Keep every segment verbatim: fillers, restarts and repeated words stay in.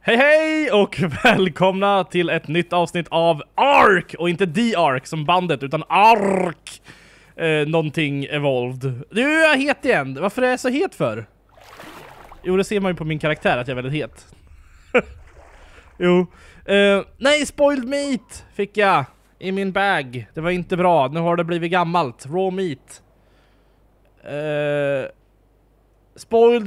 Hej hej och välkomna till ett nytt avsnitt av Ark! Och inte The Ark som bandet, utan Ark! Eh, någonting evolved. Du, jag är het igen. Varför är jag så het för? Jo, det ser man ju på min karaktär att jag är väldigt het. Jo. Eh, nej, spoiled meat fick jag i min bag. Det var inte bra. Nu har det blivit gammalt. Raw meat. Eh, spoiled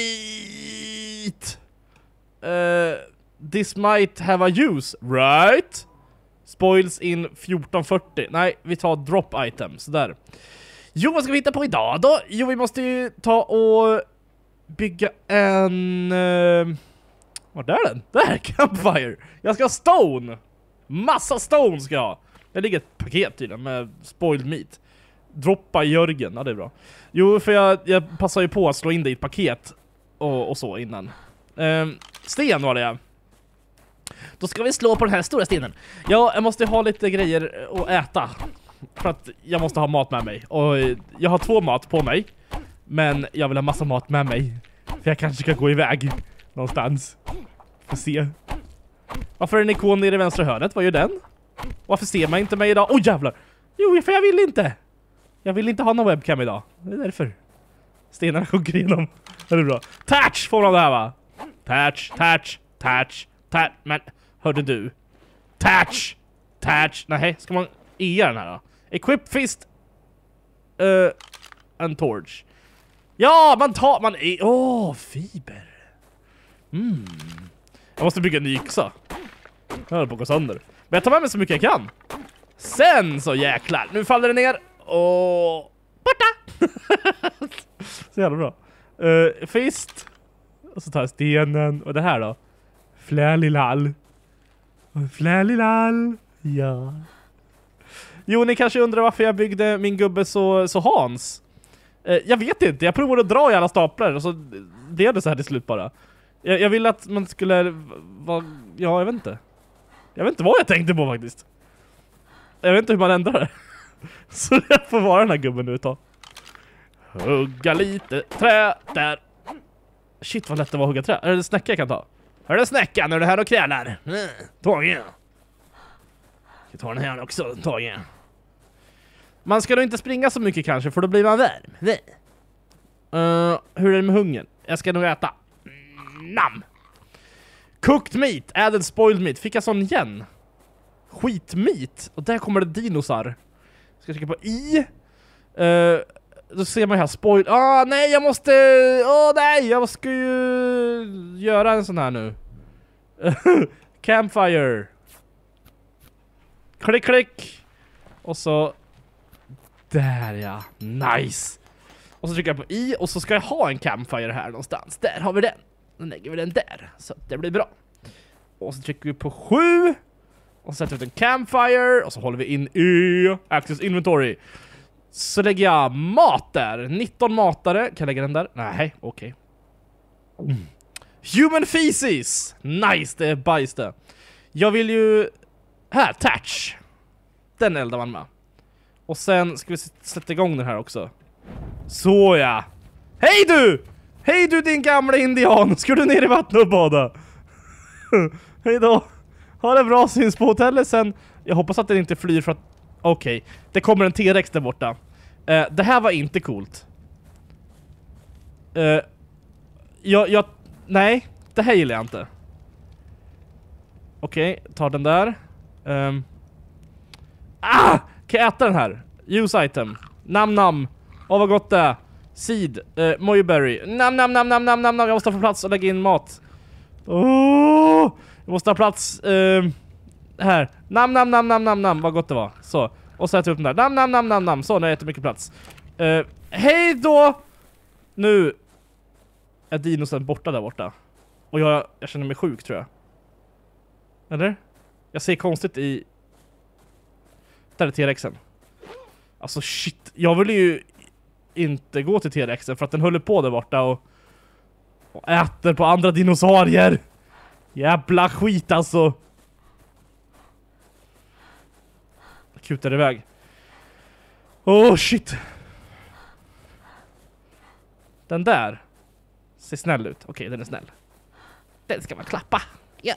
meat. Uh, this might have a use, right? Spoils in fjorton fyrtio. Nej, vi tar drop item, sådär. Jo, vad ska vi hitta på idag då? Jo, vi måste ju ta och bygga en... Uh... Vad är den? Där, campfire. Jag ska ha stone. Massa stone ska jag ha. Det ligger ett paket tydligen med spoiled meat. Droppa Jörgen, ja det är bra. Jo, för jag, jag passar ju på att slå in det i ett paket och, och så innan. Um, sten var det ja. Då ska vi slå på den här stora stenen. Ja, jag måste ha lite grejer att äta. För att jag måste ha mat med mig. Och jag har två mat på mig. Men jag vill ha massa mat med mig. För jag kanske ska gå iväg någonstans. Får se. Varför är en ikon nere i vänstra hörnet? Vad gör den? Varför ser man inte mig idag? Åh oh, jävlar! Jo, för jag vill inte. Jag vill inte ha någon webcam idag. Det är därför. Stenarna sjunker igenom. Det är bra. Tatch får man det här va? Tatch, tatch, tatch, tatch. Men, hörde du? Tatch, tatch. Nej, ska man e den här då? Equip fist. Uh, en torch. Ja, man tar, man e. Åh, oh, fiber. Mm. Jag måste bygga en ny yxa. Jag håller på att gå sönder. Men jag tar med mig så mycket jag kan. Sen så jäklar. Nu faller det ner. Och borta. Så jävla bra. Uh, fist. Och så tar jag stenen. Och det här då? Flälilal. Flälilal. Ja. Jo, ni kanske undrar varför jag byggde min gubbe så, så Hans. Uh, jag vet inte. Jag provade att dra i alla staplar. Och så blev det så här till slut bara. Jag, jag ville att man skulle... Va, ja, jag vet inte. Jag vet inte vad jag tänkte på faktiskt. Jag vet inte hur man ändrar det. Så jag får vara den här gubben nu ett tag. Hugga lite trä där. Shit vad lätt det var att hugga trä. Är det en snäcka jag kan ta? Är det snäckan när det här och krälar? Mm, tagen. Jag tar den här också, tagen. Man ska nog inte springa så mycket kanske, för då blir man varm. Nej. Uh, hur är det med hungern? Jag ska nog äta. Mm, nam. Cooked meat, added spoiled meat. Fick jag sån igen? Skitmeat. Och där kommer det dinosar. Ska jag trycka på i. Uh, Då ser man här, spoil... Ah, nej, jag måste... Åh, oh, nej, jag ska ju göra en sån här nu. Campfire. Klick, klick. Och så... Där, ja. Nice. Och så trycker jag på i, och så ska jag ha en campfire här någonstans. Där har vi den. Då lägger vi den där, så det blir bra. Och så trycker vi på sju. Och så sätter vi en campfire. Och så håller vi in i Access Inventory. Så lägger jag mat där. nitton matare. Kan jag lägga den där? Nej, okej. Okay. Mm. Human feces. Nice, det är bajs det. Jag vill ju... Här, tatch. Den eldar man med. Och sen ska vi sätta igång den här också. Så ja. Hej du! Hej du din gamla indian. Ska du ner i vattnet och bada? Hej då. Ha det bra, syns på hotellet sen. Jag hoppas att den inte flyr för att... Okej, okay. Det kommer en T-rex där borta. Uh, det här var inte coolt. Uh, jag, jag... Nej, det här gillar jag inte. Okej, okay, tar den där. Um. Ah! Kan jag äta den här? Use item. Nam nam. Åh, vad gott det är. Seed. Uh, Moyberry. Nam nam nam nam nam nam nam. Jag måste få plats och lägga in mat. Oh! Jag måste ha plats... Uh, här. Nam nam nam nam nam nam. Vad gott det var. Så. Och så äter jag upp den där. Nam nam nam nam nam. Så, nu har jag jättemycket plats. Uh, hej då! Nu är dinosen borta där borta. Och jag, jag känner mig sjuk, tror jag. Eller? Jag ser konstigt i... Där är T-rexen. Alltså shit. Jag vill ju inte gå till T-rexen för att den håller på där borta och, och äter på andra dinosaurier. Jävla skit alltså. Kutar iväg. Åh oh, shit. Den där ser snäll ut. Okej, okay, den är snäll. Den ska man klappa. Ja.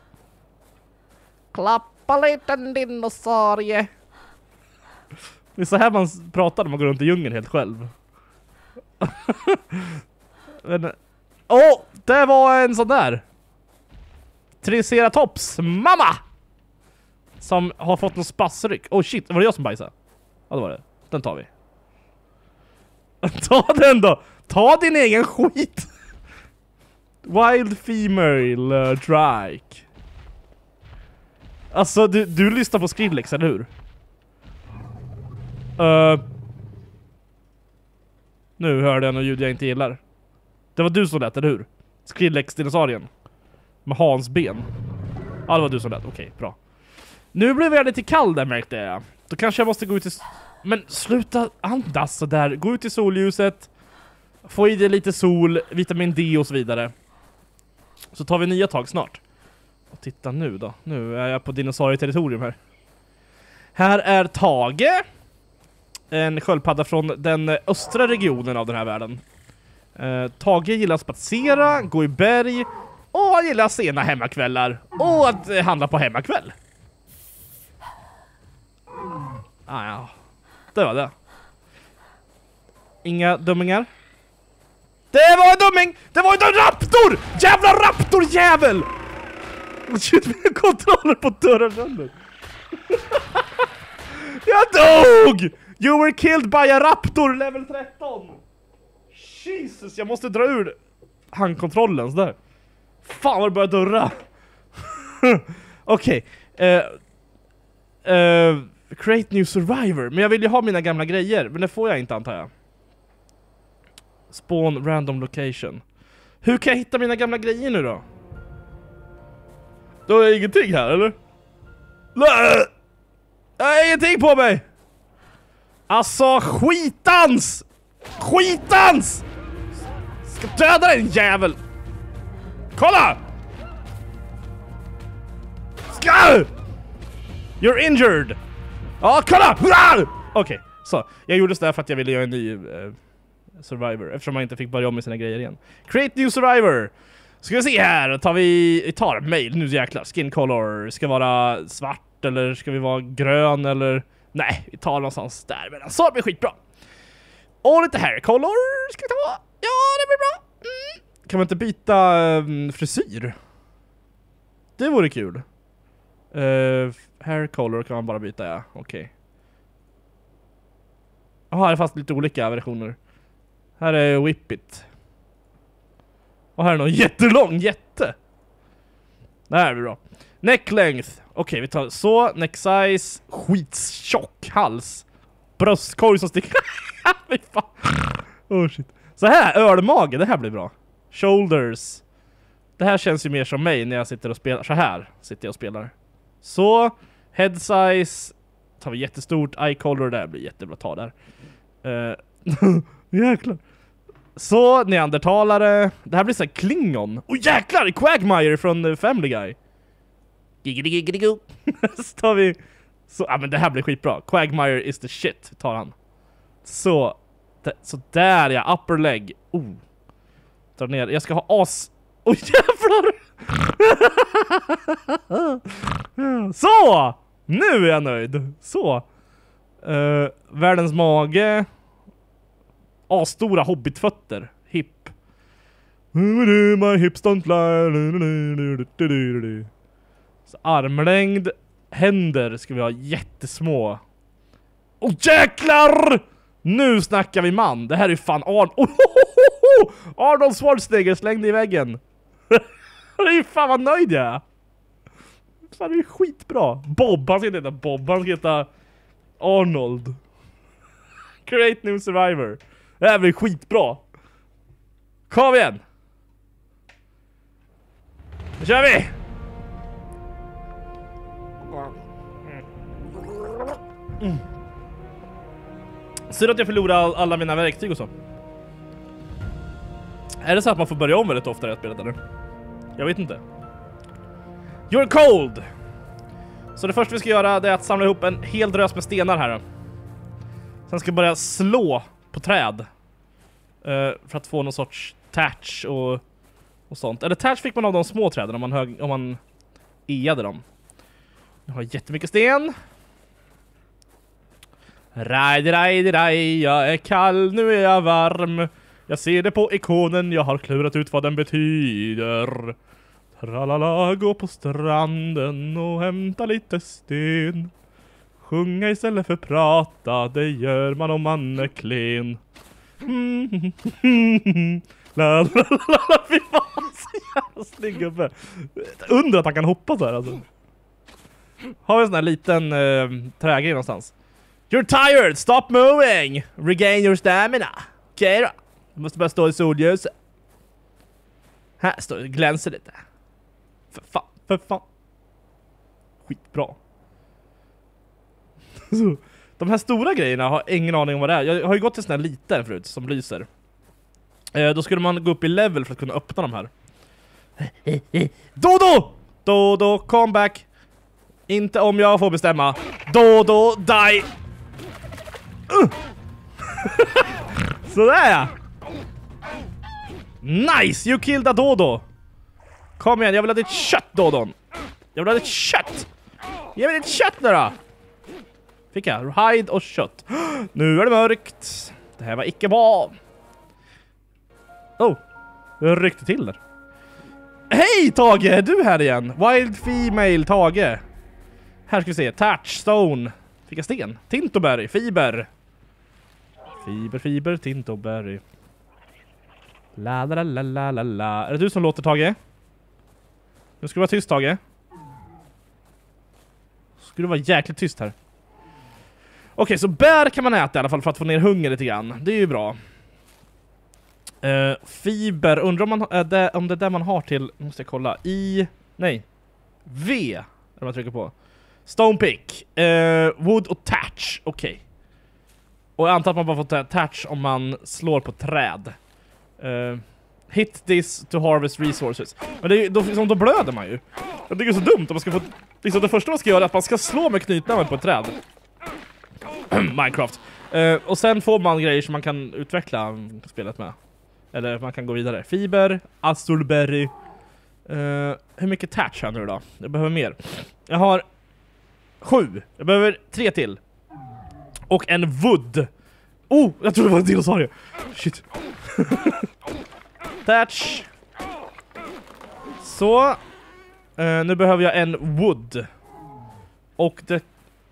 Klappa liten dinosaurie. Det är så här man pratar när man går runt i djungeln helt själv. Men, åh, oh, det var en sån där Triceratops mamma som har fått någon spassryck. Oh shit, var det jag som bajsade? Ja, det var det. Den tar vi. Ta den då. Ta din egen skit. Wild female uh, drake. Alltså, du, du lyssnar på Skrillex, eller hur? Uh, nu hörde jag något ljud jag inte gillar. Det var du som lät, eller hur? Skrillex-dinosaurien. Med Hans ben. Ja, det var du som lät. Okej, bra. Nu blev jag lite kall där, märkte jag. Då kanske jag måste gå ut i... Men sluta andas så där. Gå ut i solljuset. Få i dig lite sol, vitamin D och så vidare. Så tar vi nya tag snart. Och titta nu då. Nu är jag på dinosaurieterritorium här. Här är Tage. En sköldpadda från den östra regionen av den här världen. Eh, Tage gillar att spatsera, gå i berg. Och han gillar sena hemmakvällar. Och att eh, handla på hemmakväll. Ah, ja. Det var det. Inga dummingar. Det var en dumming! Det var en raptor! Jävla raptorjävel! Shit, vi har kontroller på dörren sönder. Jag dog! You were killed by a raptor level tretton. Jesus, jag måste dra ur handkontrollen sådär. Fan vad det börjar dörra. Okej. Okay. Uh, uh, create new survivor. Men jag vill ju ha mina gamla grejer. Men det får jag inte, antar jag. Spawn random location. Hur kan jag hitta mina gamla grejer nu då? Då har jag ingenting här, eller? Nej! Jag har ingenting på mig! Alltså, skitans! Skitans! Ska döda den jävel! Kolla! Ska! You're injured! Ja, kolla! Okej, okay, så. Jag gjorde det för att jag ville göra en ny uh, survivor. Eftersom man inte fick börja om med sina grejer igen. Create new survivor! Ska vi se här, tar vi, vi tar mail nu jäklar. Skin color, ska vara svart eller ska vi vara grön eller... Nej, vi tar någonstans där. Men så det blir skitbra. Och lite hair color ska vi ta. Ja, det blir bra. Mm. Kan man inte byta um, frisyr? Det vore kul. Uh, hair color kan man bara byta, ja. Okej. Okay. Jaha, det är fast lite olika versioner. Här är Whippet. Och här är någon jättelång jätte. Det här blir bra. Neck length. Okej, okay, vi tar så. Neck size. Skitstjock hals. Bröstkorg som sticker. Fy fan. Oh shit. Så här, ölmage. Det här blir bra. Shoulders. Det här känns ju mer som mig när jag sitter och spelar. Så här sitter jag och spelar. Så. Head size. Tar vi jättestort. Eye color. Det här blir jättebra. Ta där. Uh, jäklar. Så, neandertalare. Det här blir så här Klingon. Åh oh, jäklar, Quagmire från Family Guy. Giggity-giggity-go. Så tar vi... Så, ja men det här blir skitbra. Quagmire is the shit, tar han. Så, d- så där ja, upper leg. Oh. Dra ner, jag ska ha as... Oj oh, jävlar! Så! Nu är jag nöjd. Så. Uh, världens mage... Ah, stora hobbitfötter. Hip. My hips don't fly. Så armlängd. Händer ska vi ha jättesmå. Åh oh, jäklar! Nu snackar vi man. Det här är fan Arn oh, oh, oh, oh. Arnold Schwarzenegger slängde i väggen. Det är ju fan vad nöjd jag är. Fan, det är skitbra. Bob, han ska inte heta Bob. Han ska heta Arnold. Create new survivor. Det här blir skitbra. Kom igen. Nu kör vi. Mm. Ser du att jag förlorar alla mina verktyg och så? Är det så att man får börja om väldigt ofta i spelet eller? Jag vet inte. You're cold. Så det första vi ska göra det är att samla ihop en hel drös med stenar här. Sen ska jag börja slå på träd. Uh, för att få någon sorts thatch och och sånt. Eller Thatch fick man av de små träden om man, hög, om man eade dem. Jag har jättemycket sten. Raj, raj, raj, jag är kall, nu är jag varm. Jag ser det på ikonen, jag har klurat ut vad den betyder. Tralala, gå på stranden och hämta lite sten. Sjunga istället för prata, det gör man om man är klen. La la la, fy fan, så jävla snygg gubbe. Undrar att han kan hoppa så här alltså. Har vi en sån här liten uh, trägrej någonstans. You're tired, stop moving. Regain your stamina. Okej okay, då. Du måste bara stå i solljuset. Här står det, glänser lite. För fan, för fan. Skitbra. Så, de här stora grejerna har ingen aning om vad det är. Jag har ju gått till sån här liten förut som lyser. Eh, då skulle man gå upp i level för att kunna öppna de här. Dodo! Dodo, come back. Inte om jag får bestämma. Dodo, die! Uh. Sådär! Nice, you killed a Dodo. Kom igen, jag vill ha ditt kött, Dodon. Jag vill ha ditt kött. Ge mig ditt kött nu då. Fick jag, hide och kött. Nu är det mörkt. Det här var icke bra. Oh, jag ryckte till där. Hej Tage, är du här igen? Wild female Tage. Här ska vi se, Thatch, stone. Fick jag sten? Tintoberry, fiber. Fiber, fiber, tintoberry. La la la la la la. Är det du som låter, Tage? Nu ska du vara tyst, Tage. Ska du vara jäkligt tyst här. Okej, okay, så bär kan man äta i alla fall för att få ner hunger lite grann. Det är ju bra. Uh, fiber, undrar om, man, uh, det, om det är där man har till, måste jag kolla, i, nej, V, är det man trycker på. Stone pick, uh, wood och thatch, okej. Okay. Och jag antar att man bara får thatch om man slår på träd. Uh, hit this to harvest resources. Men det är, då, liksom, då blöder man ju. Jag tycker det är så dumt om man ska få, liksom det första man ska göra är att man ska slå med knytnäven på ett träd. Minecraft. Uh, och sen får man grejer som man kan utveckla spelet med. Eller man kan gå vidare. Fiber, azulberry. Uh, hur mycket thatch har jag nu då? Jag behöver mer. Jag har sju. Jag behöver tre till. Och en wood. Oh, jag tror det var en dinosaurie. Shit. Thatch. Så. Uh, nu behöver jag en wood. Och det...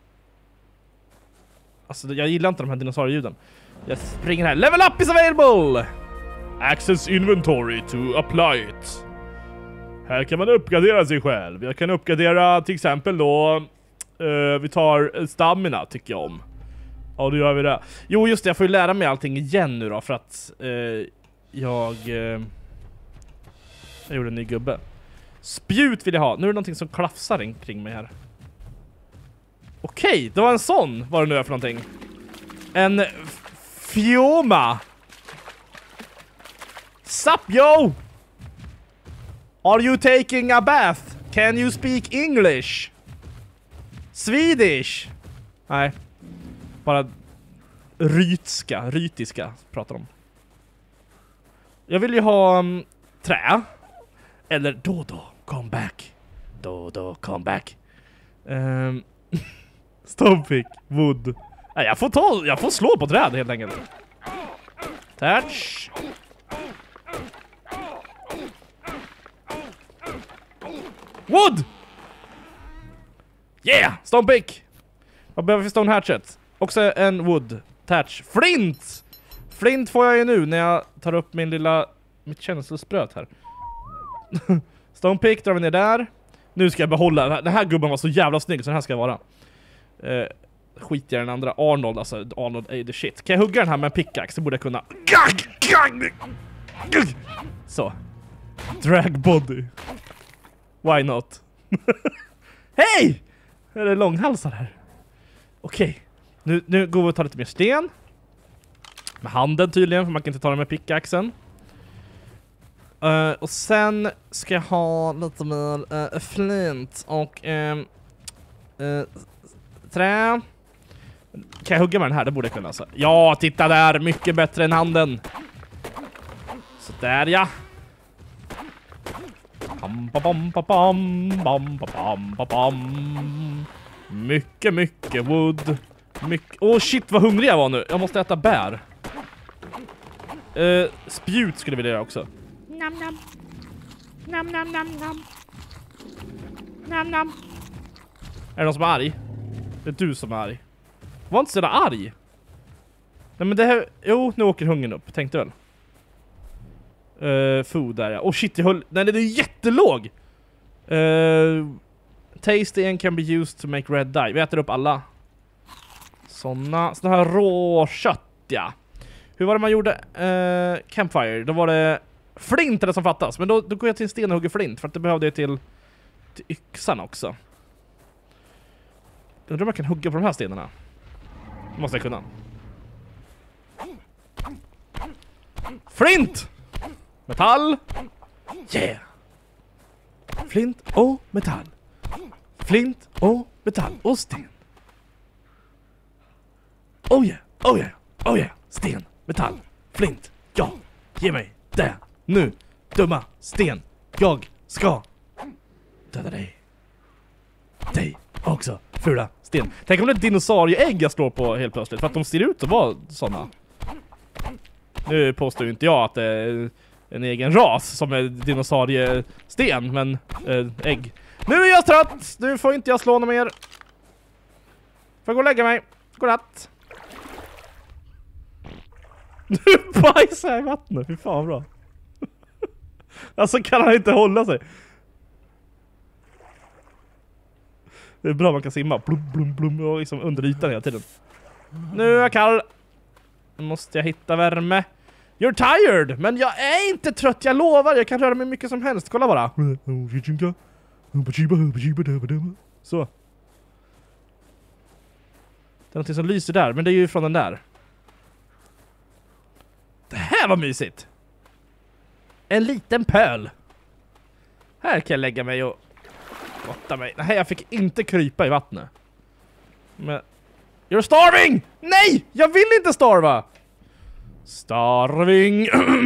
Alltså jag gillar inte de här dinosaurieljuden. Jag springer här. Level up is available! Access inventory to apply it. Här kan man uppgradera sig själv. Jag kan uppgradera till exempel då... Uh, vi tar stamina tycker jag om. Ja, då gör vi det. Jo, just det. Jag får ju lära mig allting igen nu då. För att uh, jag... Uh, jag gjorde en ny gubbe. Spjut vill jag ha. Nu är det någonting som klafsar kring mig här. Okej, okay, det var en sån. Vad det nu är för någonting. En fioma. Sup, yo? Are you taking a bath? Can you speak English? Swedish? Nej. Bara rytska, rytiska pratar de. Jag vill ju ha um, trä. Eller Dodo, come back. Dodo, come back. Um, Stonepick, wood. Nej, jag får ta, jag får slå på träd helt enkelt. Touch. Wood! Yeah! Stonepick! Vad behöver vi för stone hatchet? Också en wood. Thatch. Flint! Flint får jag ju nu när jag tar upp min lilla... Mitt känselspröt här. Stonepick drar vi ner där. Nu ska jag behålla... Den här gubben var så jävla snygg så den här ska jag vara. Uh, skit jag den andra. Arnold, alltså Arnold är the shit. Kan jag hugga den här med en pickaxe så borde jag kunna... Så. Drag body. Why not? Hej! Är det långhalsar här? Okej. Okay. Nu, nu går vi och tar lite mer sten. Med handen tydligen, för man kan inte ta den med pickaxen. Uh, och sen ska jag ha lite mer uh, flint och uh, uh, trä. Kan jag hugga med den här? Det borde jag kunna. Alltså. Ja, titta där. Mycket bättre än handen. Så där, ja. Bam, bam, bam, bam, bam, bam, bam, bam. Mycket, mycket wood. Mycket... Åh oh, shit, vad hungrig jag var nu. Jag måste äta bär. Uh, spjut skulle vi vilja göra också. Nam nam. Nam nam nam nam. Nam nam. Är det någon som är arg? Det är du som är arg. Var inte så där arg. Nej men det här... Jo, nu åker hungern upp. Tänkte väl. Uh, food där ja. Oh shit, jag höll... Nej, det är jättelåg! Uh, tasty and can be used to make red dye. Vi äter upp alla. Såna, såna här råkött, ja. Hur var det man gjorde uh, campfire? Då var det flint det som fattas. Men då, då går jag till en sten och hugger flint. För att det behövde jag till, till yxan också. Jag undrar om jag kan hugga på de här stenarna. Måste jag kunna. Flint! Metall! Yeah! Flint och metall. Flint och metall och sten. Oh yeah, oh yeah, oh yeah. Sten, metall, flint. Ja, ge mig det nu. Dumma sten. Jag ska döda dig. Dig också, fula sten. Tänk om det är dinosaurieägg jag slår på helt plötsligt. För att de ser ut att vara sådana. Nu påstår ju inte jag att det är en egen ras som är dinosauriesten, men äh, ägg. Nu är jag trött! Nu får inte jag slå något mer. Får jag gå och lägga mig. Godnatt. Nu bajsar jag i vattnet. Fy fan bra. Alltså kan han inte hålla sig. Det är bra man kan simma. Blum, blum, blum. Och liksom under ytan hela tiden. Nu är jag kall. Nu måste jag hitta värme. You're tired! Men jag är inte trött, jag lovar. Jag kan röra mig mycket som helst. Kolla bara. Så. Det är något som lyser där, men det är ju från den där. Det här var mysigt. En liten pöl. Här kan jag lägga mig och gotta mig. Nej, jag fick inte krypa i vattnet. Men... You're starving! Nej! Jag vill inte starva! Starving.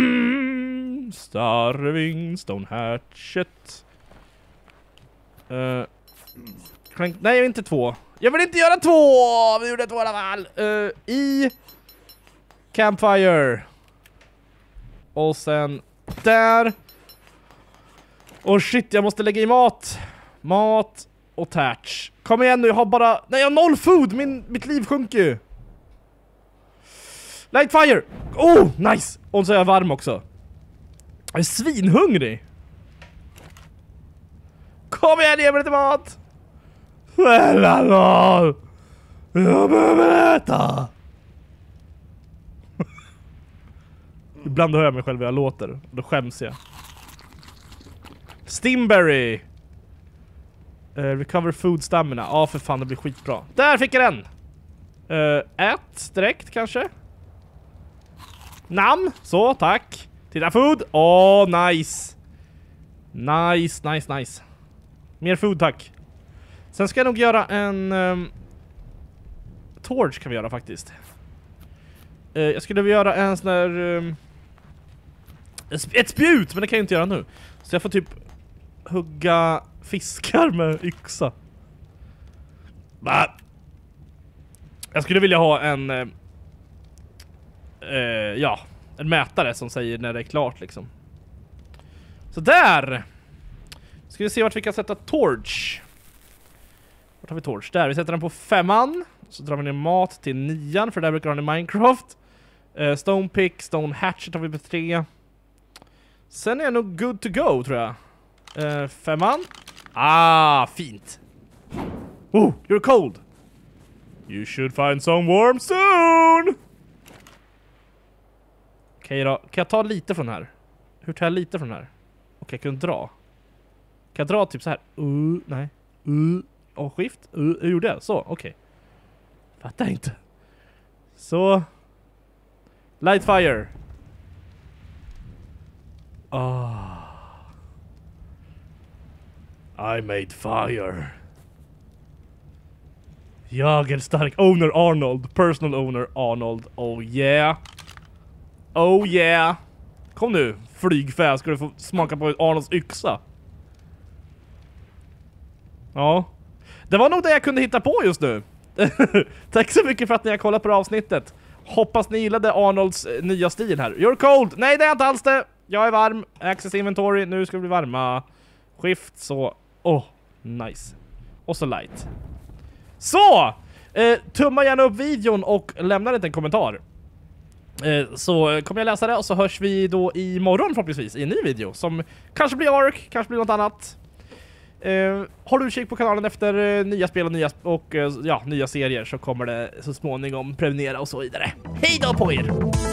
Starving. Stone hatchet. Uh, nej, jag vill inte två. Jag vill inte göra två! Vi gjorde två i alla fall. Uh, I campfire. Och sen där. Och shit, jag måste lägga i mat. Mat och thatch. Kom igen nu, jag har bara... Nej, jag har noll food! Min, mitt liv sjunker ju. Light fire! Oh, nice! Och så är jag varm också. Jag är svinhungrig. Kom igen, ge mig lite mat! Snälla nån! Jag behöver äta! Ibland hör jag mig själv hur jag låter. Och då skäms jag. Stimberry! Uh, recover food stamina. Ja, ah, för fan, det blir skitbra. Där fick jag den! Uh, ät direkt, kanske? Namn! Så, tack. Titta, food! Åh, oh, nice! Nice, nice, nice. Mer food, tack. Sen ska jag nog göra en... Um, torch kan vi göra faktiskt. Uh, jag skulle vilja göra en sån där... Um, ett spjut, men det kan jag inte göra nu. Så jag får typ hugga fiskar med yxa. Bah. Jag skulle vilja ha en... Uh, uh, ja, en mätare som säger när det är klart liksom. Så där! Ska vi se vart vi kan sätta torch. Vart har vi torch? Där, vi sätter den på femman. Så drar vi ner mat till nian, för där brukar ha den i Minecraft. uh, Stone pick, stone hatchet har vi på tre. Sen är jag nog good to go, tror jag. uh, Femman. Ah, fint. Oh, you're cold. You should find some warm soon. Okej okay, då, kan jag ta lite från här? Hur tar jag lite från här? Okej, okay, kan jag dra? Kan jag dra typ så här? Uh, nej. Uh, och skift. Uh, hur gjorde jag? Så, okej. Okay. Fattar inte. Så. Light fire. Ah. I made fire. Jag är stark. Owner Arnold. Personal owner Arnold. Oh yeah. Oh yeah. Kom nu, flygfä. Ska du få smaka på Arnolds yxa? Ja. Det var nog det jag kunde hitta på just nu. Tack så mycket för att ni har kollat på det avsnittet. Hoppas ni gillade Arnolds eh, nya stil här. You're cold! Nej, det är inte alls det! Jag är varm. Access inventory. Nu ska vi bli varma. Skift så... Åh, oh, nice. Och så light. Så! Eh, tumma gärna upp videon och lämna en liten kommentar. Eh, så kommer jag läsa det och så hörs vi då imorgon förhoppningsvis i en ny video. Som kanske blir Ark, kanske blir något annat. Uh, har du utkik på kanalen efter uh, nya spel och, nya, och uh, ja, nya serier så kommer det så småningom prenumerera och så vidare. Hej då på er!